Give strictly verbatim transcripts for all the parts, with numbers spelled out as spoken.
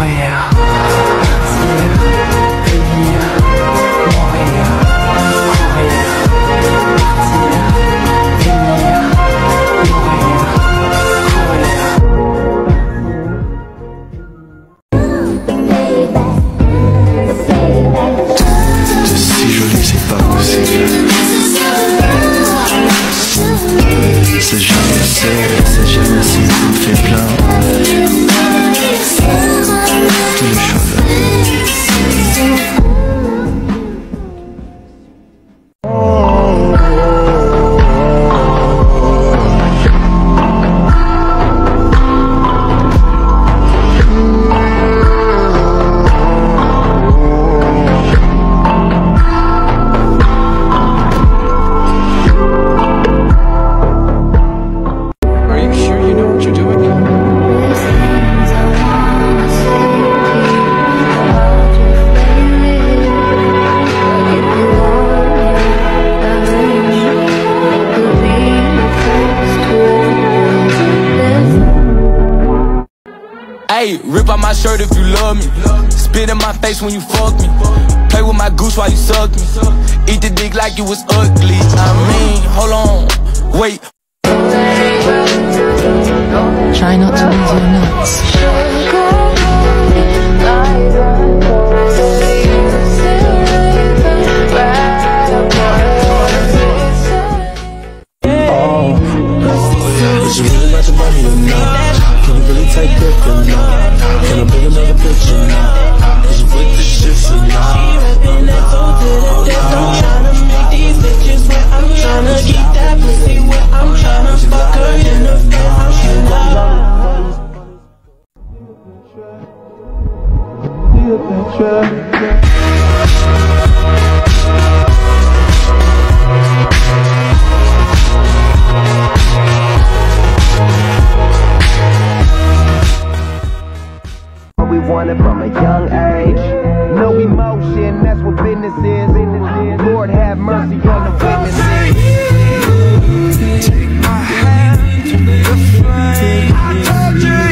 Hey, rip out my shirt if you love me. Spit in my face when you fuck me. Play with my goose while you suck me. Eat the dick like it was ugly. I mean, hold on, wait. Try not to lose your nuts. Is you really about the money or not? Can you really take dick or not? Can I bring another picture or not? Cause you with the shit or not? I'm tryna make these bitches wet. I'm tryna get that pussy wet. I'm tryna fuck her in the face. We want it from a young age. No emotion, that's what business is. Lord have mercy on the witnesses. Take my hand to the flame. I told you,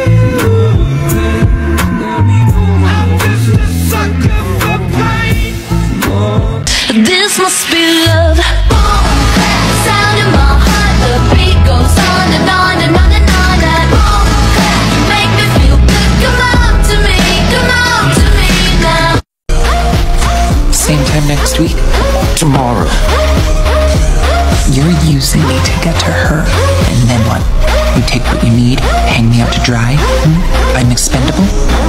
I'm just a sucker for pain. This must be love. Boom, clap, sound in my heart. The beat goes on and on and on and on. And boom, clap, you make me feel good. Come on to me, come on to me now. Same time next week? Tomorrow. You're using me to get to her, and then what? You take what you need, hang me out to dry? Hmm? I'm expendable?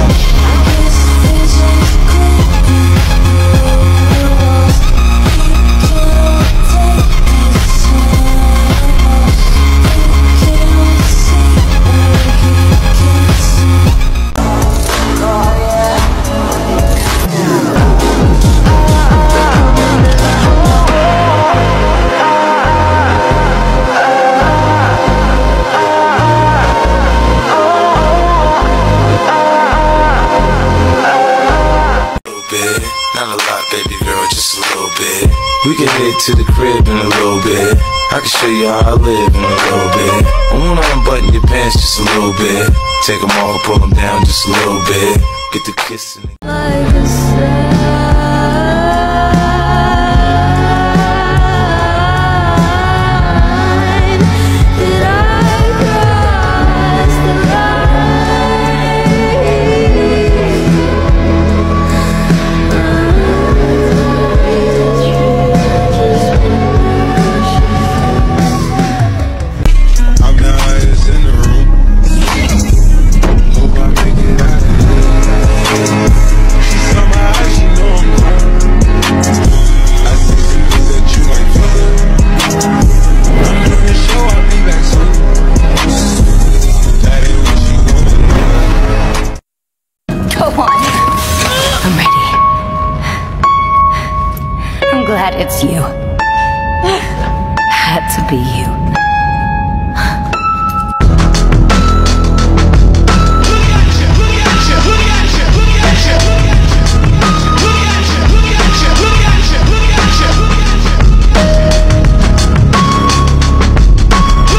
We can head to the crib in a little bit. I can show you how I live in a little bit. I wanna unbutton your pants just a little bit. Take them off, pull them down just a little bit. Get the kissing. Like a sign. Glad it's you. Had to be you.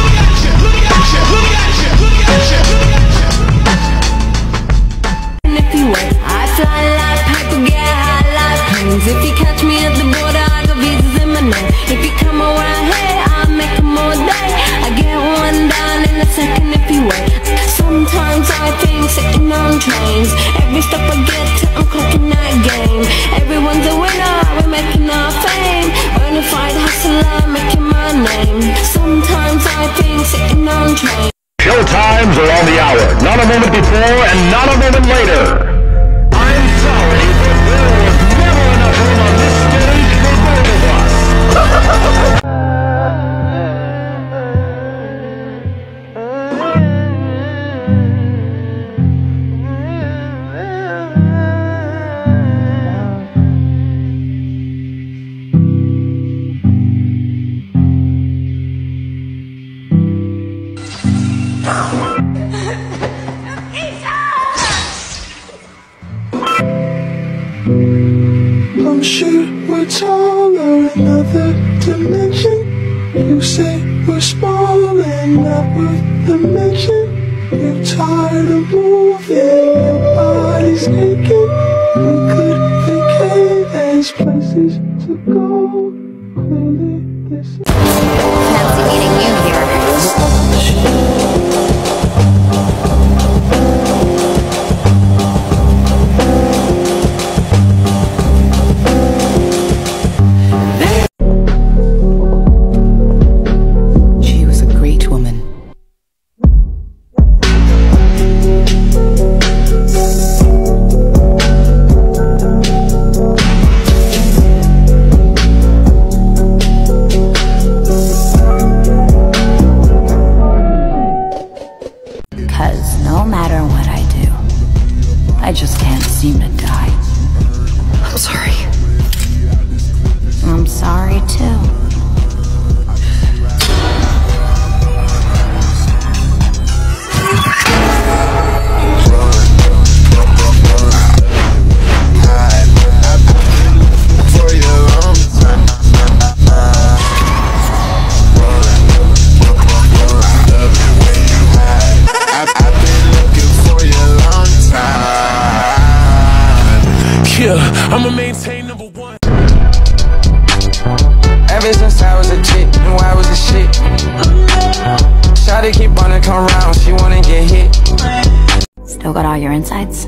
And if moment before and not a moment later. I'm sorry, but there was never enough room on this stage for both of us. I'm sure we're taller, another dimension. You say we're small and not worth the mention. You're tired of moving, your body's aching. We could vacate, there's places to go. Clearly this is Fancy meeting you here. She was a great woman. Cause no matter what I do, I just can't seem to die. I'm sorry. I'm sorry too. I'ma maintain number one. Ever since I was a chick, knew I was a shit. Shawty keep wanna come round, she wanna get hit. Still got all your insides?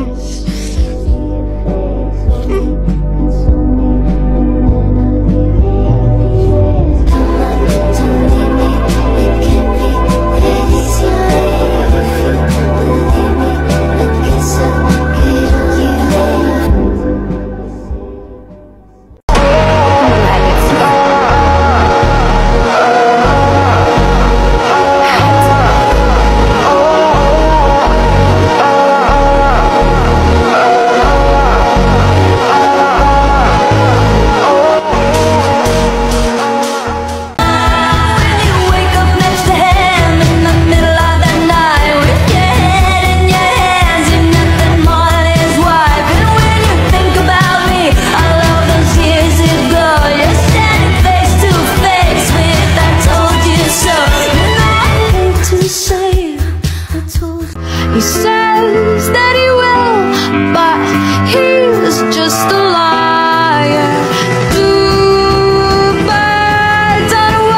He says that he will, but he's just a liar. Two birds on a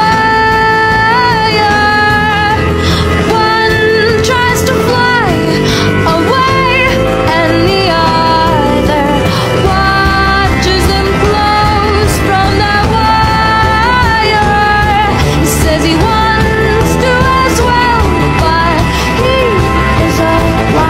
wire. One tries to fly away, and the other watches him close from that wire. He says he wants to as well, but he is a liar.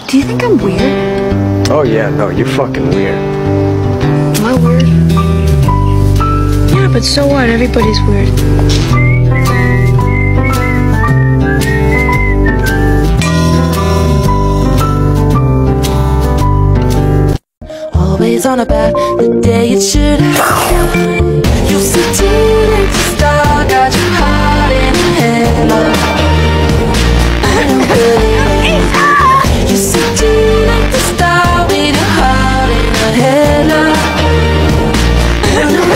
Do you think I'm weird? Oh yeah, no, you're fucking weird. Am I weird? Yeah, but so what? Everybody's weird. Always on about the day it should have. You see teenage star, got your heart in a halo. I don't believe it. You see teenage star with your heart in a halo. I know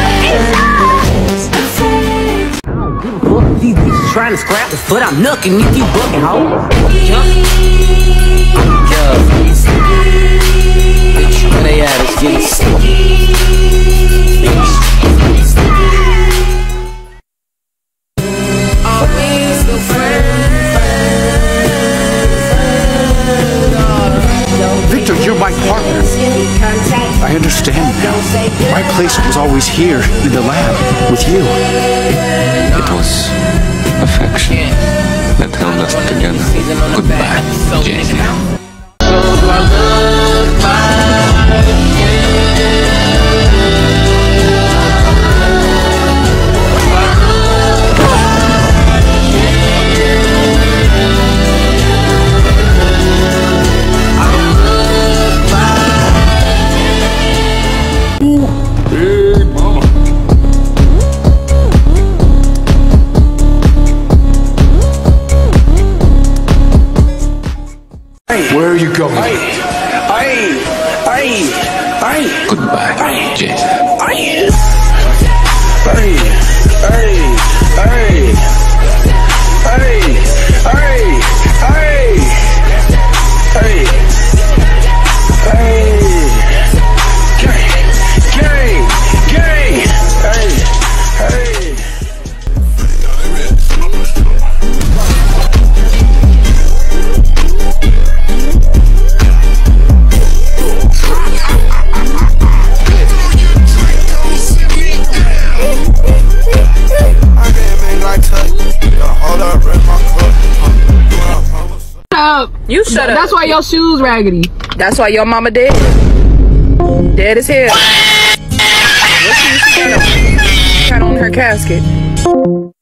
the best. These trying to scrap the foot, I'm nooking if you booking, ho. Where they at? It's getting sticky. Are we still friends? Victor, you're my partner. I understand now. My place was always here in the lab with you. It was affection that held us together. Goodbye, Jason. Where are you going? Aye, aye, aye. Goodbye, Jason. Aye, aye, aye, aye, aye, aye, aye, aye, aye. Gay, gay, gay, aye, aye. You shut up. That's why your shoes raggedy. That's why your mama dead. Dead as hell. What you got on her casket?